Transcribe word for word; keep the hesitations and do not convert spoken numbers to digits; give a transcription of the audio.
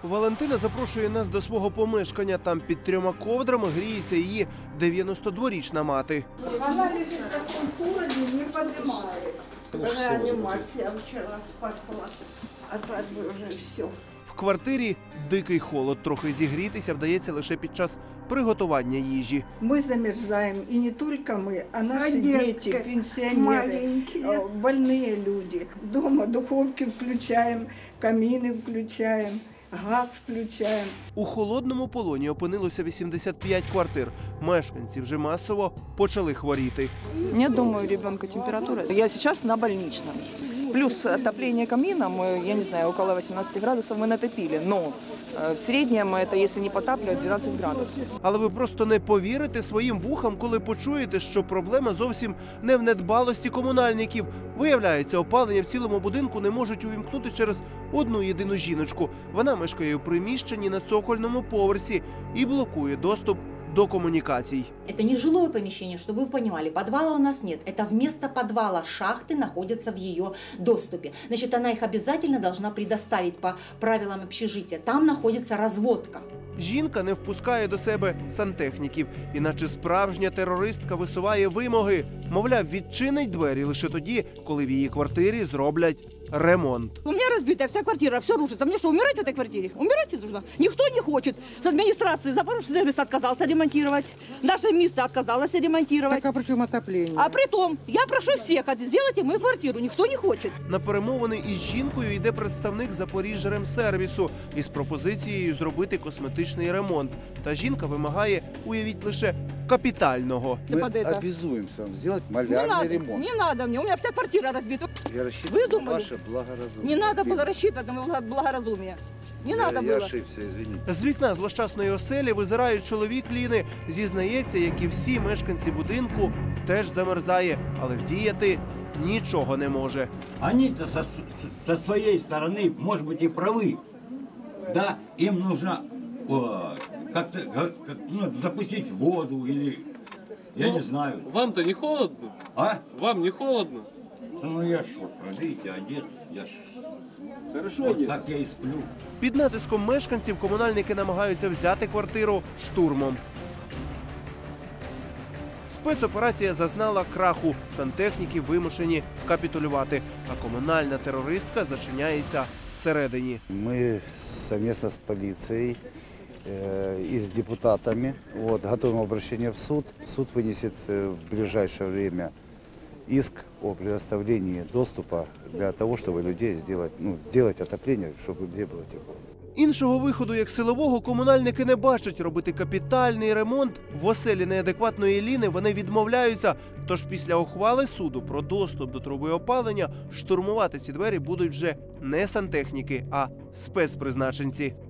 Валентина запрошує нас до свого помешкання. Там під трьома ковдрами гріється її дев'яностодворічна мати. Вона лежить в такому холоді, не піднімається. Реанімація вчора спасла, а так би вже все. В квартирі дикий холод. Трохи зігрітися вдається лише під час приготування їжі. Ми замерзаємо, і не тільки ми, а наші Родинки, діти, пенсіонери, больні люди. Дома духовки включаємо, каміни включаємо, газ включаємо. У холодному полоні опинилося вісімдесят п'ять квартир. Мешканці вже масово почали хворіти. Нет дома у ребенка температура. Я сейчас на больничном. Плюс отопление камином, я не знаю, около восемнадцати градусов мы натопили. Но в среднем это, если не потапливать, двенадцать градусов. Але ви просто не повірите своїм вухам, коли почуєте, що проблема зовсім не в недбалості комунальників. Виявляється, опалення в цілому будинку не можуть увімкнути через одну єдину жіночку. Вона мешкає у приміщенні на цокольному поверсі і блокує доступ до коммуникаций. Это не жилое помещение, чтобы вы понимали. Подвала у нас нет. Это вместо подвала шахты находятся в ее доступе. Значит, она их обязательно должна предоставить по правилам общежития. Там находится разводка. Жінка не впускає до себе сантехніків, іначе справжня терористка висуває вимоги. Мовляв, відчинить двері лише тоді, коли в її квартирі зроблять ремонт. У меня разбитая вся квартира, все рушится. Мне что, умирать в этой квартире? Умирать нужно. Никто не хочет. С администрации Запорожский сервис отказался ремонтировать. Наше место отказалось ремонтировать. Так, а при чем отопление? А при том, я прошу всех, сделайте мою квартиру. Никто не хочет. На перемовини із жінкою йде представник Запоріжжяремсервісу із пропозицією зробити косметичний ремонт. Та жінка вимагає, уявіть, лише капітального. Мы Под это. обязуемся вам сделать Не малярный надо, ремонт. не надо мне, у меня вся квартира разбита. Я рассчитываю Вы думали? на ваше благоразумие. Не надо было рассчитывать на мое благоразумие. Не я, надо я было. ошибся, извините. З вікна злощасної оселі визирає чоловік Ліни. Зізнається, як і всі мешканці будинку, теж замерзає, але вдіяти нічого не може. Они-то со, со своей стороны, может быть, и правы. Да, им нужно о, как-то как, как, ну, запустить воду или, я Ну, не знаю. Вам-то не холодно? А? Вам не холодно? Ну я что, видите, одет, я ж... Хорошо Вот одет. так я и сплю. Під натиском мешканців комунальники намагаються взяти квартиру штурмом. Спецоперація зазнала краху. Сантехніки вимушені капітулювати, а комунальна терористка зачиняється всередині. Мы совместно с полицией э, и с депутатами вот, готовим обращение в суд. Суд вынесет э, в ближайшее время иск о предоставлении доступа для того, чтобы людей сделать, ну, сделать отопление, чтобы у людей было тепло. Іншого виходу, як силового, комунальники не бачать. Робити капітальний ремонт в оселі неадекватної Ліни вони відмовляються. Тож після ухвали суду про доступ до труби опалення штурмувати ці двері будуть вже не сантехніки, а спецпризначенці.